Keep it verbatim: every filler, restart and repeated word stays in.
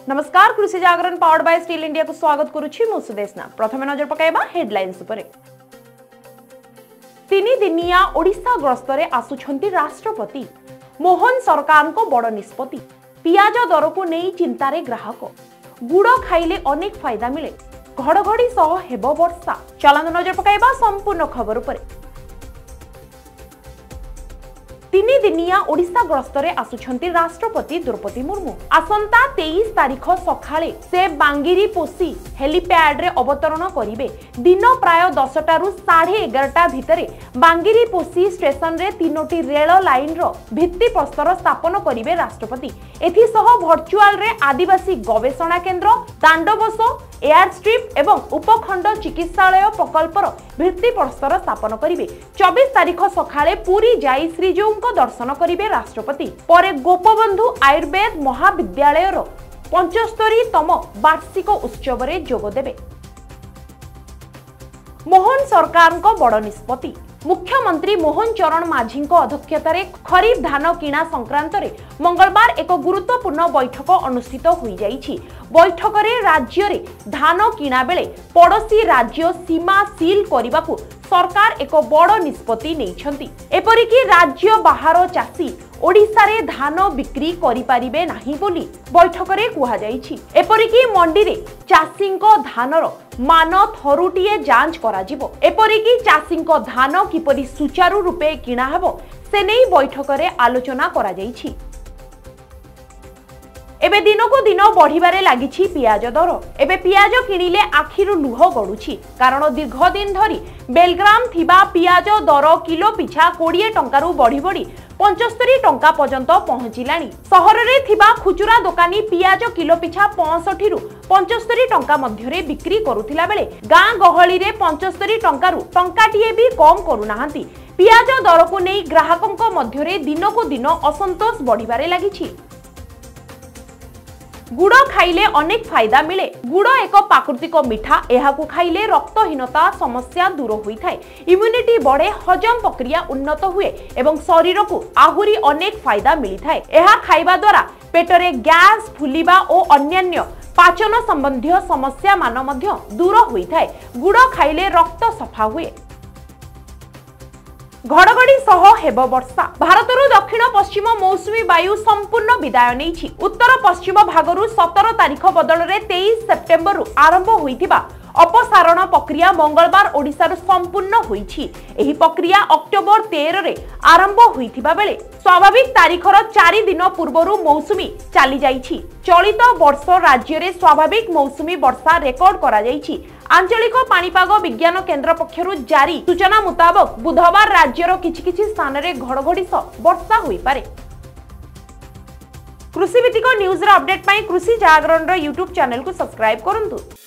नमस्कार Krishi Jagran powered by steel India को स्वागत करुछि मु सुदेशना। प्रथमे नजर पकाइबा हेडलाइंस उपरे। तीन दिनिया ओडिशा गस्तरे आसुछंती राष्ट्रपति। मोहन सरकार को बड़ निष्पत्ति। पियाज दर को नहीं चिंतारे ग्राहक। गुड़ खाइले अनेक फायदा मिले। घड़घड़ी सह हेबो वर्षा। चलंत नजर पकाइबा संपूर्ण खबर उपरे। तीन दिनिया ओडिशा गस्तरे आसुछंती राष्ट्रपति द्रौपदी मुर्मू। आसंता तेईस तारीख सखाळे से बांगिरी पोसी हेलीपैड रे अवतरण करिवे। दिन प्राय दसटारू साढ़े एगारटा भितरे बांगिरी पोसी स्टेशन रे तीनोटी रेल लाइन रो भित्ति प्रस्तर स्थापन करिवे राष्ट्रपति। एथि सह वर्चुअल रे आदिवासी गवेषणा केंद्र, दांडबस, एयर स्ट्रिप एवं उपखंड चिकित्सालय प्रकल्पर भित्ति प्रस्तर स्थापन करिवे। चौबीस तारीख सखाळे पुरी जाई श्रीजीऊ को दर्शन करिवे राष्ट्रपति। परे गोपबंधु आयुर्वेद महाविद्यालय रो पचहत्तरी तम वार्षिक उत्सव रे जोग देबे। मोहन सरकार को बड़ निष्पत्ति। मुख्यमंत्री मोहन चरण माझी अध्यक्षतार खरीफ धान किणा संक्रांत रे मंगलवार एक गुरुत्वपूर्ण बैठक अनुष्ठित हो जाइछि। बैठक रे राज्य रे धान किणा बेले पड़ोसी राज्य सीमा सील करने सरकार एक बड़ निष्पत्ति नेइछंती। एपरिकी राज्य बाहर चाषी ओडिशा रे धान बिक्री करि परिबे नाही बोली बैठक रे कुहा जाइछि। एपरिकी मंडी रे चाषी धानर मान थरुटिए जांच करा जिवो। एपरिकी चाषी धान किपरि सुचारू रूपे किणा हेबो से नै बैठक रे आलोचना करा जाइछि। एबे दिन को दिन बढ़िबारे लागिछि पियाज दर। एबे पियाज किनिले आखिरु लुह गडुछि कारण दीर्घ दिन धरी बेलग्राम थिबा पियाज दर किलो पिछा बीस टंकारु बढ़ी बढ़ी पचहत्तर टंका पर्यंत पहुंचिलानी। सहर रे थिबा खुचुरा दुकानी पियाज किलो पिछा पैंसठ रु पचहत्तर टंका मध्यरे बिक्री करुथिला बेले गां गहली रे पचहत्तर टंकारु टंकाटिए भी कम करूनाहांती। पियाज दर को नै ग्राहकंक मध्यरे दिन को दिन असंतोष बढ़िबारे लागिछि। गुड़ खाइले अनेक फायदा मिले। गुड़ एक प्राकृतिक मिठा। एहाकु खाइले रक्तहीनता समस्या दूर होइथाय, इम्यूनिटी बढ़े, हजम प्रक्रिया उन्नत हुए एवं शरीर को आहुरी अनेक फायदा मिलिथाय। एहा खाइबा द्वारा पेटरे गैस, फुलिबा और अन्यान्य पाचन संबंधी समस्या मान मध्य दूर होइथाय। गुड़ खाइले रक्त सफा हुए। घड़घड़ी सह हेब वर्षा। भारतरु दक्षिण पश्चिम मौसुमी वायु संपूर्ण विदाय नेछि। उत्तर पश्चिम भागरु सत्रह तारीख बदल रे तेईस सेप्टेम्बर आरंभ होइथिबा अपसारण प्रक्रिया मंगलवार ओडिसा रो संपूर्ण होइछि। एही प्रक्रिया अक्टोबर तेरह रे आरंभ होइथिबा बेले स्वाभाविक तारीखर चार दिन पूर्वरु मौसुमी चली जाइछि। चलित वर्ष राज्य रे स्वाभाविक मौसुमी वर्षा रेकर्ड करा जाइछि। आंचलिक पाणीपाग विज्ञान केंद्र पक्षरु जारी सूचना मुताबक बुधवार राज्यर किछि किछि स्थान रे घड़घड़ी सह वर्षा होई पारे। कृषि भित्तिक न्यूज रा अपडेट पाई कृषि जागरण रा यूट्यूब चैनल को सब्सक्राइब करंतु।